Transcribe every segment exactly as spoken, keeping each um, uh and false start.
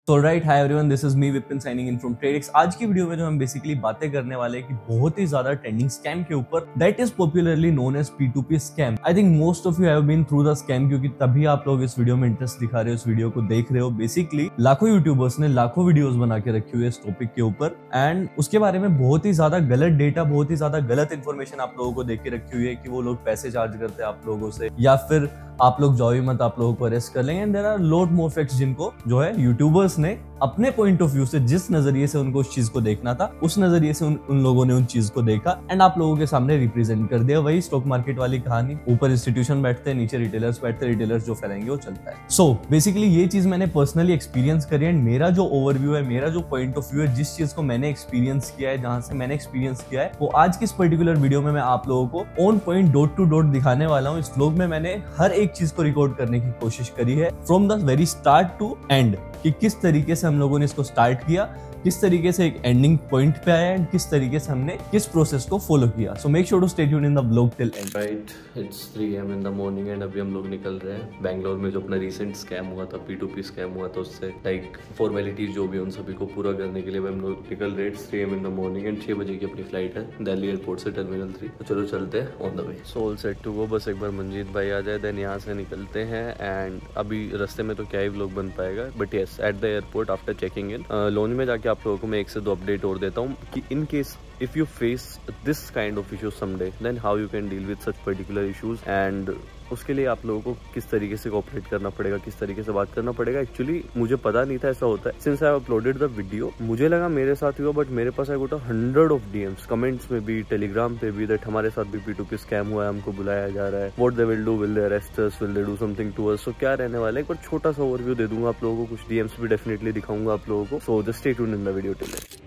So right, hi everyone, this is me Vipin signing in from TradeX। आज की video में जो हम बेसिकली बातें करने वाले हैं कि बहुत ही ज्यादा ट्रेंडिंग स्कैम के ऊपर that is popularly known as P to P scam. I think most of you have been through the scam, क्योंकि तभी आप लोग इस वीडियो में इंटरेस्ट दिखा रहे हो, इस वीडियो को देख रहे हो। बेसिकली लाखों यूट्यूबर्स ने लाखों वीडियोस बना के रखी हुई है इस टॉपिक के ऊपर एंड उसके बारे में बहुत ही ज्यादा गलत डेटा, बहुत ही ज्यादा गलत इन्फॉर्मेशन आप लोगों को देख के रखी हुई है कि वो लोग पैसे चार्ज करते हैं आप लोगों से, या फिर आप लोग जाओ ही मत, आप लोगों को अरेस्ट कर लेंगे। And there are lot more facts जिनको जो है यूट्यूबर्स ने अपने पॉइंट ऑफ व्यू से, जिस नजरिए से उनको उस चीज को देखना था, उस नजरिए से उन, उन लोगों ने उन चीज को देखा एंड आप लोगों के सामने रिप्रेजेंट कर दिया। वही स्टॉक मार्केट वाली कहानी, ऊपर इंस्टीट्यूशन बैठते हैं, नीचे रिटेलर्स बैठते हैं, रिटेलर्स जो फैलाएंगे वो चलता है। सो बेसिकली ये चीज मैंने पर्सनली एक्सपीरियंस करी एंड मेरा जो ओवरव्यू है, मेरा जो पॉइंट ऑफ व्यू है, जिस चीज को मैंने एक्सपीरियंस किया है, जहां से मैंने एक्सपीरियंस किया है, वो आज की इस पर्टिकुलर वीडियो में मैं आप लोगों को on point dot to dot दिखाने वाला हूँ। इस व्लॉग में मैंने हर एक चीज को रिकॉर्ड करने की कोशिश करी है from the very start to end, कि किस तरीके से हम लोगों ने इसको स्टार्ट किया, किस तरीके से एक एंडिंग पॉइंट पे आया एंड किस तरीके से हमने किस प्रोसेस को फॉलो किया। So make sure to stay tuned in the vlog till end. Right, it's three A M in the morning and अभी हम लोग निकल रहे हैं बैंगलोर में। जो अपना रिसेंट स्कैम हुआ था, पी टू पी स्कैम हुआ था, उससे लाइक फॉर्मेलिटीज जो भी उन सभी को पूरा करने के लिए हम लोग निकल रहे हैं। It's three A M in the morning and छः बजे की अपनी फ्लाइट है दिल्ली एयरपोर्ट से टर्मिनल थ्री। तो चलो चलते हैं on the way. So all set to go, बस एक बार मंजीत भाई आ जाए देन यहाँ से निकलते हैं। एंड अभी रास्ते में तो क्या ही व्लॉग बन पाएगा, but yes at the airport after checking in lounge में जाके आप लोगों को मैं एक से दो अपडेट और देता हूँ कि in case if you face this kind of issue someday then how you can deal with such particular issues and उसके लिए आप लोगों को किस तरीके से कोऑपरेट करना पड़ेगा, किस तरीके से बात करना पड़ेगा। एक्चुअली मुझे पता नहीं था ऐसा होता है। Since I have uploaded the video, मुझे लगा मेरे साथ हुआ, बट मेरे पास I got hundred of DMs, comments में भी, टेलीग्राम पे भी, दैट हमारे साथ भी पी टू पी स्कैम हुआ है, हमको बुलाया जा रहा है, what they will do, will they arrest us, will they do something to us. So क्या रहने वाला है, एक बार छोटा सा ओवरव्यू दे दूंगा आप लोगों को, कुछ डीएम्स भी डेफिनेटली दिखाऊंगा आप लोगों को। So just stay tuned in the video till then.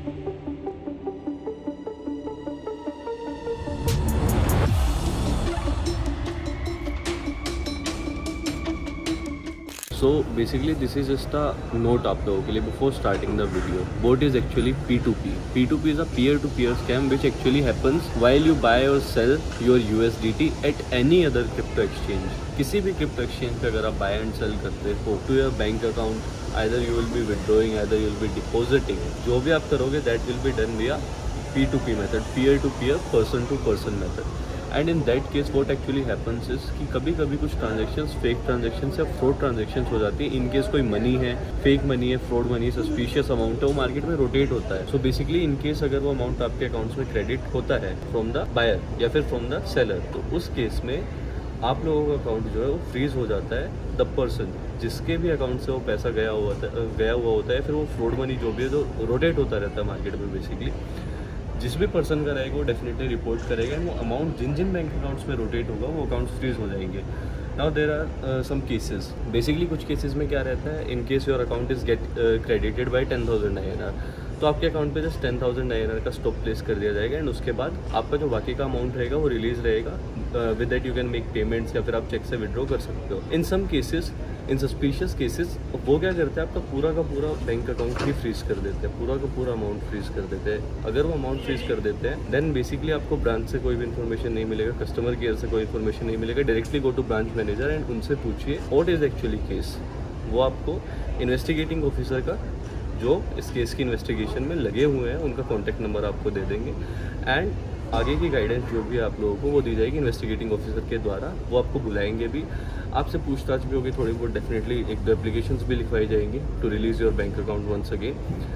So basically this is just a note आप लोगों के लिए before starting the video. What is actually P to P? P to P is a peer to peer scam which actually happens while you buy और sell your USDT at any other crypto exchange. किसी भी crypto exchange पे अगर आप bye and sell करते हो to your bank account, either you will be withdrawing, either you will be depositing, जो भी आप करोगे that will be done via P to P method, peer to peer, person to person method. And in that case what actually happens is कि कभी कभी कुछ transactions fake transactions या fraud transactions हो जाती है। इन केस कोई money है, फेक मनी है, फ्रॉड मनी, सस्पिशियस अमाउंट है, वो मार्केट में रोटेट होता है। सो बेसिकली इन केस अगर वो अमाउंट आपके अकाउंट्स में क्रेडिट होता है फ्रॉम द बायर या फिर फ्रॉम द सेलर, तो उस केस में आप लोगों का अकाउंट जो है वो फ्रीज हो जाता है। द पर्सन जिसके भी अकाउंट से वो पैसा गया हुआ गया हुआ होता है, फिर वो फ्रॉड मनी जो भी है जो रोटेट होता रहता है मार्केट में, बेसिकली जिस भी पर्सन का रहेगा वो डेफिनेटली रिपोर्ट करेगा एंड वो अमाउंट जिन जिन बैंक अकाउंट्स में रोटेट होगा वो अकाउंट्स फ्रीज हो जाएंगे। Now there are some cases, basically कुछ केसेस में क्या रहता है, in case your account is get credited by ten thousand I N R, तो आपके अकाउंट पे just ten thousand I N R का स्टॉप प्लेस कर दिया जाएगा एंड उसके बाद आपका जो बाकी का अमाउंट रहेगा वो रिलीज रहेगा। With that you can make payments या फिर आप चेक से विड्रॉ कर सकते हो। In some cases, in suspicious cases, वो क्या करते हैं, आपका पूरा का पूरा बैंक अकाउंट ही फ्रीज कर देते हैं, पूरा का पूरा अमाउंट फ्रीज कर देते हैं। अगर वो अमाउंट फ्रीज कर देते हैं देन बेसिकली आपको ब्रांच से कोई भी इन्फॉर्मेशन नहीं मिलेगा, कस्टमर केयर से कोई इन्फॉर्मेशन नहीं मिलेगा। Directly go to branch manager and उनसे पूछिए व्हाट इज एक्चुअली केस। वो आपको इन्वेस्टिगेटिंग ऑफिसर का, जो इस केस की इन्वेस्टिगेशन में लगे हुए हैं, उनका कॉन्टैक्ट नंबर आपको दे देंगे एंड आगे की गाइडेंस जो भी आप लोगों को वो दी जाएगी इन्वेस्टिगेटिंग ऑफिसर के द्वारा। वो आपको बुलाएंगे भी, आपसे पूछताछ भी होगी थोड़ी बहुत, डेफिनेटली एक दो एप्लीकेशंस भी लिखवाई जाएंगी to release your bank account once again.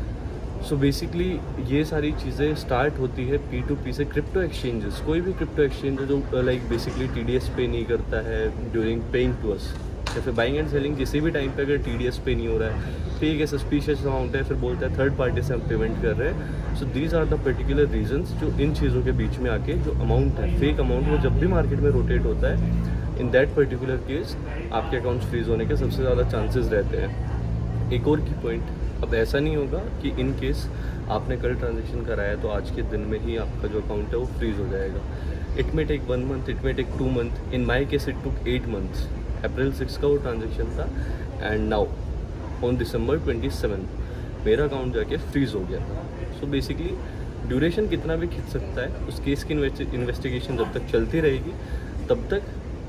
So basically ये सारी चीज़ें स्टार्ट होती है पी टू पी से। क्रिप्टो एक्सचेंजेस, कोई भी क्रिप्टो एक्सचेंज जो like basically T D S pay नहीं करता है ड्यूरिंग पेइंग टू अस, या फिर बाइंग एंड सेलिंग किसी भी टाइम पे अगर टी डी एस पे नहीं हो रहा है, फेक है, सस्पिशियस अमाउंट है, फिर बोलता है थर्ड पार्टी से हम पेमेंट कर रहे हैं। So these are the particular reasons जो इन चीज़ों के बीच में आके जो अमाउंट है, फेक अमाउंट, वो जब भी मार्केट में रोटेट होता है, इन दैट पर्टिकुलर केस आपके अकाउंट फ्रीज होने के सबसे ज़्यादा चांसेस रहते हैं। एक और की पॉइंट, अब ऐसा नहीं होगा कि इन केस आपने कल ट्रांजेक्शन कराया तो आज के दिन में ही आपका जो अकाउंट है वो फ्रीज हो जाएगा। It may take one month, it may take two month, in my case it took eight months. April six का वो ट्रांजेक्शन था and now on December twenty seven मेरा अकाउंट जाके फ्रीज हो गया था। सो बेसिकली ड्यूरेशन कितना भी खिंच सकता है, उस केस की इन्वेस्टिगेशन जब तक चलती रहेगी तब तक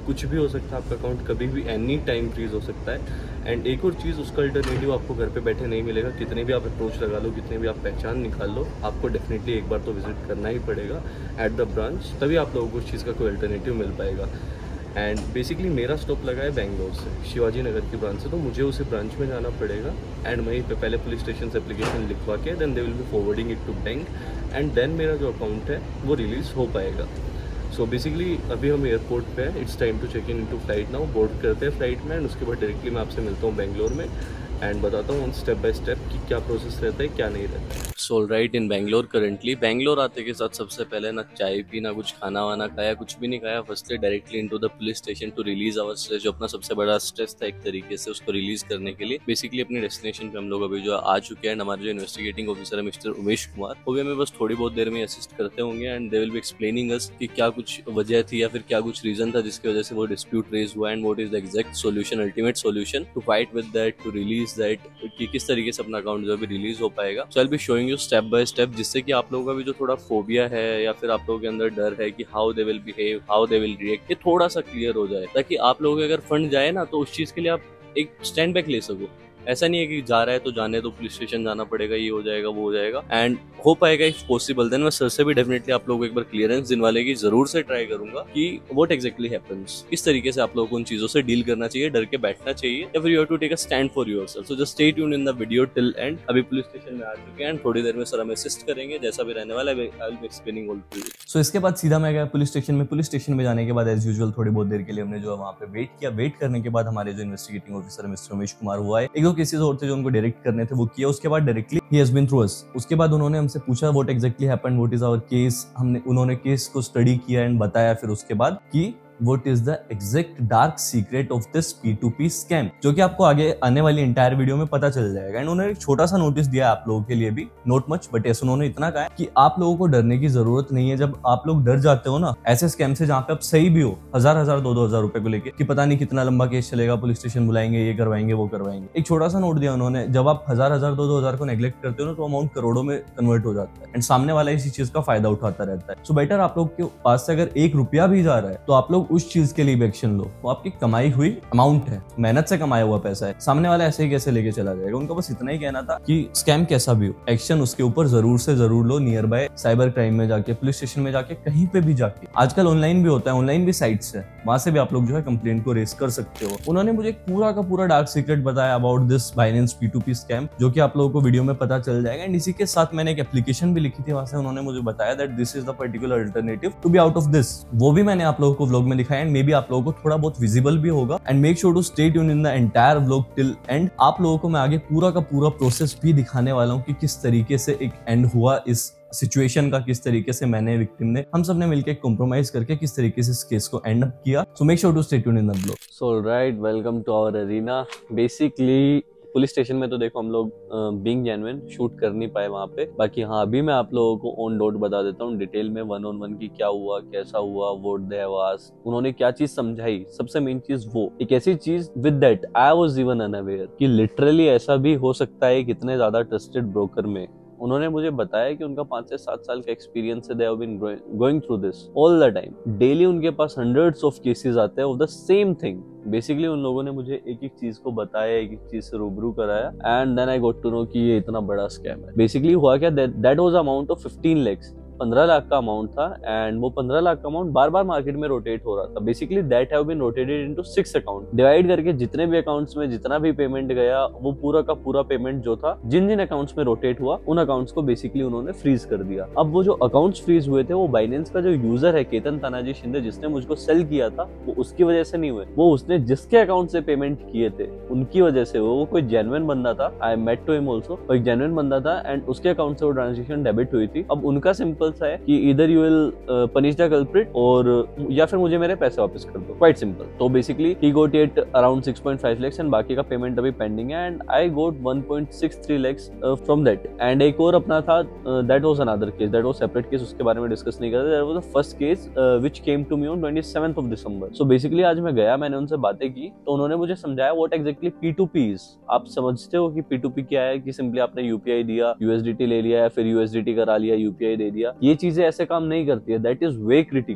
कुछ भी हो सकता है, आपका अकाउंट कभी भी एनी टाइम फ्रीज हो सकता है। एंड एक और चीज़, उसका अल्टरनेटिव आपको घर पे बैठे नहीं मिलेगा। कितने भी आप अप्रोच लगा लो, कितने भी आप पहचान निकाल लो, आपको डेफिनेटली एक बार तो विजिट करना ही पड़ेगा एट द ब्रांच, तभी आप लोगों को उस चीज़ का कोई अल्टरनेटिव मिल पाएगा। एंड बेसिकली मेरा स्टॉप लगा है बेंगलोर से, शिवाजी नगर की ब्रांच से, तो मुझे उसी ब्रांच में जाना पड़ेगा। एंड वहीं पे पहले पुलिस स्टेशन से एप्लीकेशन लिखवा के then they will be forwarding it to bank, and then मेरा जो अकाउंट है वो रिलीज़ हो पाएगा। सो so बेसिकली अभी हम एयरपोर्ट पे हैं, it's time to check in into flight now. Board करते हैं फ्लाइट में, एंड उसके बाद डायरेक्टली मैं आपसे मिलता हूँ बेंगलोर में एंड बताता हूँ स्टेप बाय स्टेप कि क्या प्रोसेस रहता है, क्या नहीं रहता है। So right, in Bangalore currently, Bangalore आते के साथ सबसे पहले ना चाय पी, ना कुछ खाना वाना खाया, कुछ भी नहीं खाया। Firstly directly into the police station to release our stress, जो अपना सबसे बड़ा स्ट्रेस था एक तरीके से, उसको रिलीज करने के लिए। बेसिकली अपनी डेस्टिनेशन पे हम लोग अभी जो आ चुके हैं। हमारे जो इन्वेस्टिगेटिंग ऑफिसर है मिस्टर उमेश कुमार, वो भी हमें बस थोड़ी बहुत देर में असिस्ट करते होंगे and they will be explaining us कि क्या कुछ वजह थी या फिर क्या कुछ रीजन था जिसकी वजह से वो डिस्प्यूट रेज हुआ, and what is the exact solution, ultimate solution to fight with that, to release that, कि किस तरीके से अपना अकाउंट जो है रिलीज हो पाएगा। So I will be showing you step by step, जिससे कि आप लोगों का भी जो थोड़ा फोबिया है या फिर आप लोगों के अंदर डर है कि how they will behave, how they will react, ये थोड़ा सा क्लियर हो जाए, ताकि आप लोगों के अगर फंड जाए ना तो उस चीज के लिए आप एक स्टैंड बैक ले सको। ऐसा नहीं है कि जा रहा है तो जाने तो पुलिस स्टेशन जाना पड़ेगा, ये हो जाएगा वो हो जाएगा, एंड हो पाएगा इफ पॉसिबल। देन मैं सर से भी डेफिनेटली आप लोगों को एक बार क्लियरेंस दिलवाने की जरूर से ट्राई करूंगा कि व्हाट एग्जैक्टली हैपेंस, किस तरीके से आप लोगों को उन चीजों से डील करना चाहिए, डर के बैठना चाहिए या फिर you have to take a stand for yourself. So just stay tuned in the video till end. अभी पुलिस स्टेशन में आ चुके हैं, थोड़ी देर में सर हमें असिस्ट करेंगे, जैसा भी रहने वाला है I will be explaining all to you. So इसके बाद सीधा मैं गया पुलिस स्टेशन में। पुलिस स्टेशन में जाने के बाद एज यूजुअल थोड़ी बहुत देर के लिए हमने जो वहाँ पे वेट किया। वेट करने के बाद हमारे जो investigating officer mister Umesh Kumar हुआ है, एक दो केसेस और थे जो उनको डायरेक्ट करने थे, वो किया। उसके बाद डायरेक्टली ही हैज बीन थ्रू अस। उसके बाद उन्होंने हमसे पूछा what exactly happened, what is our case. हमने उन्होंने केस को स्टडी किया एंड बताया फिर उसके बाद कि What is the exact dark secret of this P to P scam, जो कि आपको आगे आने वाली इंटायर वीडियो में पता चल जाएगा। एंड उन्होंने एक छोटा सा नोटिस दिया आप लोगों के लिए भी, नॉट मच बट यस, उन्होंने इतना कहा है कि आप लोगों को डरने की जरूरत नहीं है। जब आप लोग डर जाते हो ना ऐसे स्कैम से जहाँ पे आप सही भी हो, हजार हजार दो दो हजार रुपए को लेके कि पता नहीं कितना लंबा केस चलेगा, पुलिस स्टेशन बुलाएंगे, ये करवाएंगे वो करवाएंगे, एक छोटा सा नोट दिया उन्होंने। जब आप हजार हजार दो दो हजार को नेग्लेक्ट करते हो ना तो अमाउंट करोड़ों में कन्वर्ट हो जाता है एंड सामने वाला इसी चीज का फायदा उठाता रहता है। सो बेटर आप लोग के पास से अगर एक रुपया भी जा रहा है तो आप लोग उस चीज के लिए एक्शन लो, वो आपकी कमाई हुई अमाउंट है, मेहनत से कमाया हुआ पैसा है। सामने वाला ऐसे ही कैसे लेके चला जाएगा। उनका बस इतना ही कहना था कि स्कैम कैसा भी हो, एक्शन उसके ऊपर जरूर से जरूर लो। नियर बाय साइबर क्राइम में जाके, पुलिस स्टेशन में जाके, कहीं पे भी जाके, आजकल ऑनलाइन भी होता है, ऑनलाइन भी साइट्स है, वहां से भी आप लोग जो है कंप्लेंट को रेस कर सकते हो। उन्होंने मुझे पूरा का पूरा डार्क सीक्रेट बताया about this Binance P to P scam, जो कि आप लोगों को वीडियो में पता चल जाएगा। एंड इसी के साथ मैंने एक एप्लीकेशन भी लिखी थी, वहां से उन्होंने मुझे बताया that this is the particular alternative to be out of this. वो भी मैंने आप लोगों को व्लॉग में दिखाया एंड मे बी आप लोगों को थोड़ा बहुत विजिबल भी होगा। And make sure to stay tuned in the entire vlog till end. आप लोगों को मैं आगे पूरा का पूरा प्रोसेस भी दिखाने वाला हूँ कि किस तरीके से एक एंड हुआ इस सिचुएशन का, किस तरीके से मैंने, विक्टिम ने, हम सब ने मिलकर कॉम्प्रोमाइज करके किस तरीके से इस केस को एंड अप किया। So make sure to stay tuned in the vlog. So right, welcome to our arena. Basically police station में तो देखो हम लोग बीइंग जेन्युइन शूट कर नहीं पाए वहाँ पे। बाकी हाँ, अभी मैं आप लोगों को ऑन डॉट बता देता हूँ डिटेल में, वन ऑन वन की क्या हुआ, कैसा हुआ, व्हाट दे हैव आस्क्ड, उन्होंने क्या चीज समझाई। सबसे मेन चीज वो एक ऐसी चीज with that I was even unaware कि लिटरली ऐसा भी हो सकता है कितने ज्यादा ट्रस्टेड ब्रोकर में। उन्होंने मुझे बताया कि उनका पांच से सात साल का एक्सपीरियंस है, they have been going through this all the time. Daily उनके पास हंड्रेड्स ऑफ केसेस आते हैं of the same thing. Basically उन लोगों ने मुझे एक एक चीज को बताया, एक एक चीज से रूबरू कराया and then I got to know कि ये इतना बड़ा स्कैम है। बेसिकली हुआ क्या, that was amount of fifteen lakhs, पंद्रह लाख का अमाउंट था एंड वो पंद्रह लाख का अमाउट बार बार मार्केट में रोटेट हो रहा था। Basically that have been rotated into six account, divide करके जितने भी अकाउंट्स में जितना भी पेमेंट गया वो पूरा का पूरा पेमेंट जो था जिन जिन अकाउंट्स में रोटेट हुआ उन अकाउंट्स को बेसिकली उन्होंने फ्रीज कर दिया। अब वो जो अकाउंट्स फ्रीज हुए थे वो बाइनेंस का जो यूजर है केतन तानाजी शिंदे, जिसने मुझको सेल किया था, वो उसकी वजह से नहीं हुए, वो उसने जिसके अकाउंट से पेमेंट किए थे उनकी वजह से। वो कोई जेन्युइन बंदा था, I met to him also, वो एक जेन्युइन बंदा था एंड उसके अकाउंट से वो ट्रांजेक्शन डेबिट हुई थी। अब उनका सिंपल सा है कि इधर you will punish the culprit और या फिर मुझे मेरे पैसे वापस कर दो, क्वाइट सिंपल। तो basically he got it around six point five lakh and बाकी का पेमेंट अभी पेंडिंग है and I got one point six three lakh from that. And एक और अपना था, that was another case, that was separate case, उसके बारे में डिस्कस नहीं करते। That was the first case which came to me on twenty seventh of December. So basically आज मैं गया, मैंने उनसे बातें की तो उन्होंने मुझे समझाया what exactly P to P is. आप समझते हो कि पी टू पी क्या है, कि सिंपली आपने यूपीआई दिया, यूएसडीटी ले लिया या फिर यूएसडीटी करा लिया, यूपीआई दे दिया। ये चीजें ऐसे काम नहीं करती है, that is way critical,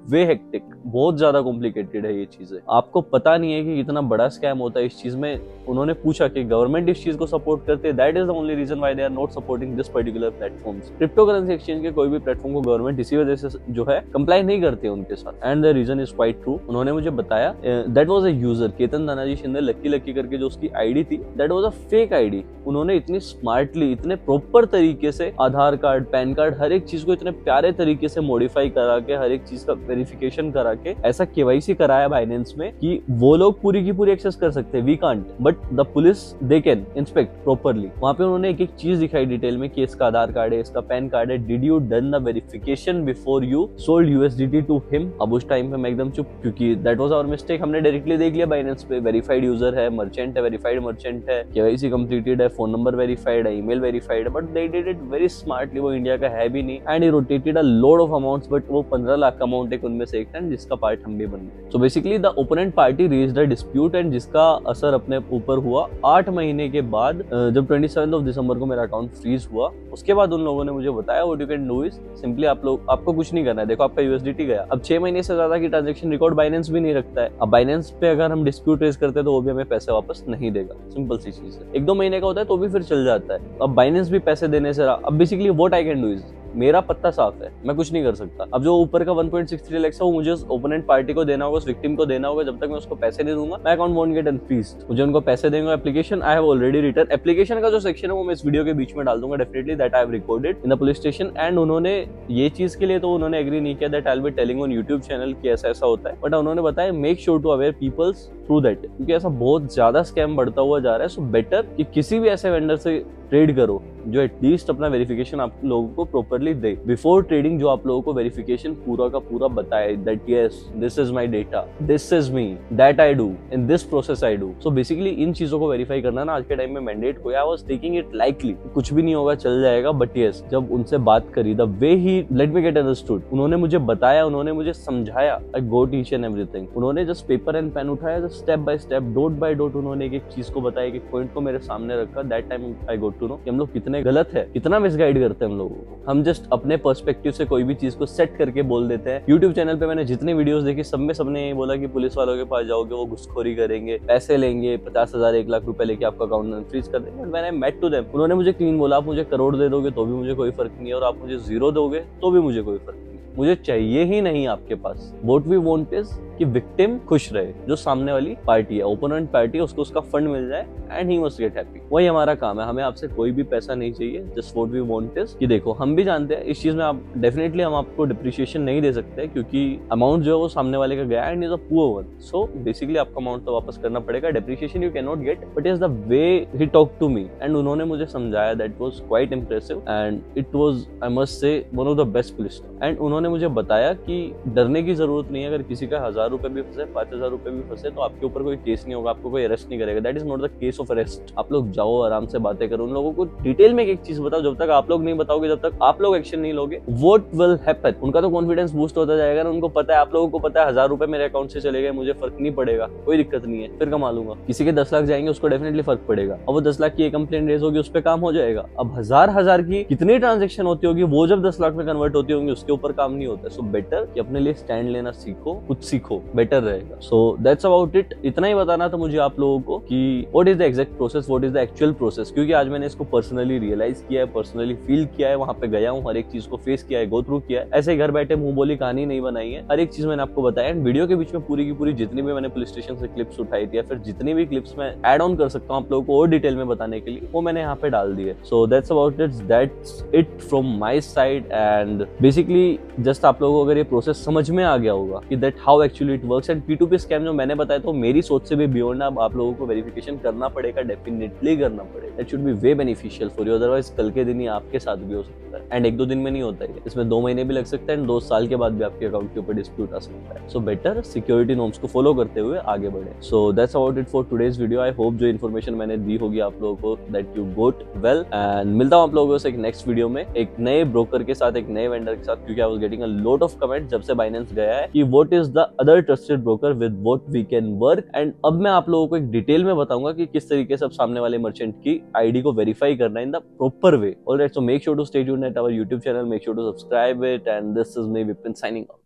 way hectic, बहुत ज्यादा कॉम्प्लिकेटेड है ये चीजें। आपको पता नहीं है कि कितना बड़ा स्कैम होता है इस चीज में। उन्होंने पूछा कि गवर्नमेंट इस चीज को सपोर्ट करते है, that is the only reason why they are not supporting this particular platforms. Crypto currency exchange के कोई भी प्लेटफॉर्म को गवर्नमेंट इसी वजह से जो है कंप्लाई नहीं करती है उनके साथ, and the reason is quite true. उन्होंने मुझे बताया that was a user Ketan Dhanaji Shinde lucky lucky करके जो उसकी आईडी थी, that was a fake ID. उन्होंने इतनी स्मार्टली, इतने प्रॉपर तरीके से आधार कार्ड, पैन कार्ड, हर एक चीज को इतने प्यारे तरीके से मॉडिफाई करा के, हर एक चीज का वेरिफिकेशन करा के ऐसा केवाईसी कराया बाइनेंस में कि वो लोग पूरी की पूरी एक्सेस कर सकते हैं, we can't, but the police they can inspect properly. वहां पे उन्होंने एक एक चीज दिखाई डिटेल में कि इसका आधार कार्ड है, इसका पैन कार्ड है, did you done the verification before you sold USDT to him. अब उस टाइम पे मैं एकदम चुप, क्योंकि दैट वाज आवर मिस्टेक। हमने डायरेक्टली देख लिया बाइनेंस पे वेरीफाइड यूजर है, मर्चेंट है, वेरीफाइड मर्चेंट है, केवाईसी कंप्लीटेड है, फोन नंबर वेरीफाइड है, ईमेल वेरीफाइड है, but they did it very smartly. वो इंडिया का है भी नहीं, and he rotated a load of amounts, but वो पंद्रह लाख का अमाउंट एक उनमें से एक था जिसका पार्ट हम भी बन गए। So basically the opponent party raised a dispute, and जिसका असर अपने ऊपर हुआ आठ महीने के बाद। जब ट्वेंटी सेवंथ ऑफ दिसंबर को मेरा अकाउंट फ्रीज हुआ, उसके बाद उन लोगों ने मुझे बताया what you can do is simply आप लोग, आपको कुछ नहीं करना है। देखो आपका यूएसडीटी गया, अब छह महीने से ज्यादा की ट्रांजैक्शन रिकॉर्ड बाइनेंस भी नहीं रखता है। अब बाइनेंस पे अगर हम डिस्प्यूट रेज करते हैं तो वो भी हमें पैसे वापस नहीं देगा, सिंपल सी चीज है। एक दो महीने का होता है तो भी फिर चल जाता है। अब बाइनेंस भी पैसे देने से, अब basically what I can do is, मेरा पत्ता साफ है, मैं कुछ नहीं कर सकता। अब जो ऊपर का one point six three lakh है वो मुझे उस ओपोनेंट पार्टी को देना होगा, उस विक्टिम को देना होगा। जब तक मैं उसको पैसे नहीं दूंगा, मैं अकाउंट वोंट गेट अनफ्रीज्ड। मुझे उनको पैसे देंगे। Application I have already written, application का जो सेक्शन है वो मैं इस वीडियो के बीच में डाल दूंगा definitely, that I have recorded in the police station. And उन्होंने ये चीज के लिए तो उन्होंने एग्री नहीं किया that I will be telling on YouTube channel कि ऐसा ऐसा होता है, बट उन्होंने बताया make sure to aware peoples through that, क्योंकि ऐसा बहुत ज्यादा स्कैम बढ़ता हुआ जा रहा है। सो बेटर कि किसी भी ऐसे वेंडर से ट्रेड करो जो एटलीस्ट अपना वेरिफिकेशन आप लोगों को प्रॉपर्ली दे बिफोर ट्रेडिंग, जो आप लोगों को वेरिफिकेशन पूरा का पूरा बताए that yes this is my data, this is me, that I do, in this process I do. So basically इन चीजों को वेरीफाई करना ना आज के टाइम में मैंडेट को, I was taking it likely, कुछ भी नहीं होगा, चल जाएगा। बट यस, जब उनसे बात करी, the way he let me get understood, उन्होंने मुझे बताया, उन्होंने मुझे समझाया, I got each and everything. उन्होंने जस्ट पेपर एंड पेन उठाया, just step by step, dot by dot उन्होंने एक एक चीज को बताया, एक पॉइंट को मेरे सामने रखा। That time I got to know कि हम लोग कितने गलत है, कितना मिसगाइड करते हैं हम लोगों को। हम जस्ट अपने पर्सपेक्टिव से कोई भी चीज को सेट करके बोल देते हैं। यूट्यूब चैनल पे मैंने जितने वीडियोस देखी सब में सबने यही बोला कि पुलिस वालों के पास जाओगे वो घुसखोरी करेंगे, पैसे लेंगे, पचास हजार एक लाख रुपए लेके आपका अकाउंट फ्रीज कर देंगे। When I met to them, उन्होंने मुझे क्लीन बोला, आप मुझे करोड़ दे दोगे तो भी मुझे कोई फर्क नहीं है, और आप मुझे जीरो दोगे तो भी मुझे कोई फर्क नहीं, मुझे चाहिए ही नहीं आपके पास। व्हाट वी वांट इज कि विक्टिम खुश रहे, जो सामने वाली पार्टी है, ओपोनेंट पार्टी, उसको उसका फंड मिल जाए and he must get happy. वही हमारा काम है, हमें आपसे कोई भी पैसा नहीं चाहिए। Just what we want is कि देखो, हम भी जानते हैं इस चीज में आप डेफिनेटली हम आपको डिप्रिशिएशन नहीं दे सकते, क्योंकि अमाउंट जो है वो सामने वाले का गया and is a poor one. So basically आपका अमाउंट तो वापस करना पड़ेगा। Depreciation you can not get, but is the way he talk to me, and उन्होंने मुझे समझाया, that was quite impressive and it was I must say one of the best police. And उन्होंने मुझे बताया कि डरने की जरूरत नहीं है, अगर किसी का हजार रुपए भी फंसे, पांच हजार रुपए भी फंसे, तो आपके ऊपर कोई केस नहीं होगा, आपको कोई अरेस्ट नहीं करेगा। That is not the case of arrest. आप लोग जाओ, आराम से बातें करो, उन लोगों को डिटेल में एक चीज बताओ। जब तक आप लोग नहीं बताओगे, जब तक आप लोग एक्शन नहीं लोगे, व्हाट विल हैपन, उनका तो कॉन्फिडेंस बूस्ट होता जाएगा ना। उनको पता है, आप लोगों को पता है, हजार रुपए मेरे अकाउंट से चले गए, मुझे फर्क नहीं पड़ेगा, कोई दिक्कत नहीं है, फिर कमा लूंगा। किसी के दस लाख जाएंगे, उसको डेफिनेटली फर्क पड़ेगा, और वो दस लाख की एक कंप्लेंट रेज होगी, उस पर काम हो जाएगा। अब हजार हजार की कितनी ट्रांजेक्शन होती होगी, वो जब दस लाख में कन्वर्ट होती होंगी, उसके ऊपर काम नहीं होता। सो बेटर कि अपने लिए स्टैंड लेना सीखो, खुद सीखो, बेटर रहेगा। So that's about it. इतना ही बताना था मुझे आप लोगों को कि what is the exact process, what is the actual process, क्योंकि आज मैंने इसको पर्सनली रियलाइज किया है, पर्सनली फील किया है, वहां पे गया हूँ, हर एक चीज को फेस किया है, गो थ्रू किया है। ऐसे घर बैठे मुंह बोली कहानी नहीं बनाई है, हर एक चीज मैंने आपको बताया। एंड वीडियो के बीच में पूरी की पूरी जितनी भी मैंने पुलिस स्टेशन से क्लिप्स उठाई थी, या फिर जितनी भी क्लिप्स मैं एड ऑन कर सकता हूँ आप लोगों को और डिटेल में बताने के लिए, वो मैंने यहाँ पे डाल दी है। So that's about it, that's it from my side. And basically just आप लोगों को अगर ये प्रोसेस समझ में आ गया होगा कि that how actually it works, and P to P scam जो मैंने बताया तो मेरी सोच से भी बियॉन्ड अब आप लोगों को वेरिफिकेशन करना पड़ेगा, डेफिनेटली करना पड़ेगा। It should be way beneficial for you, otherwise कल के दिन ही आपके साथ भी हो सकता है। एंड एक दो दिन में नहीं होता है, इसमें दो महीने भी लग सकता है, एंड दो साल के बाद भी आपके अकाउंट के ऊपर डिस्प्यूट आ सकता है। सो बेटर सिक्योरिटी नॉर्म्स को फॉलो करते हुए आगे बढ़े। So that's about it for today's video. I hope जो इन्फॉर्मेशन मैंने दी होगी आप लोगों को, that you got well, and मिलता हूं आप लोगों से एक नेक्स्ट वीडियो में, एक नए ब्रोकर के साथ, एक नए वेंडर के साथ, क्योंकि I was getting a lot of comment जब से बाइनेंस गया है कि what is the other trusted broker with what we can work. And अब मैं आप लोगों को एक डिटेल में बताऊंगा कि किस तरीके से सामने वाले मर्चेंट की आईडी को वेरीफाई करना in the proper way. Alright, so make sure to stay tuned at our YouTube channel, make sure to subscribe it, and this is me Vipin signing of.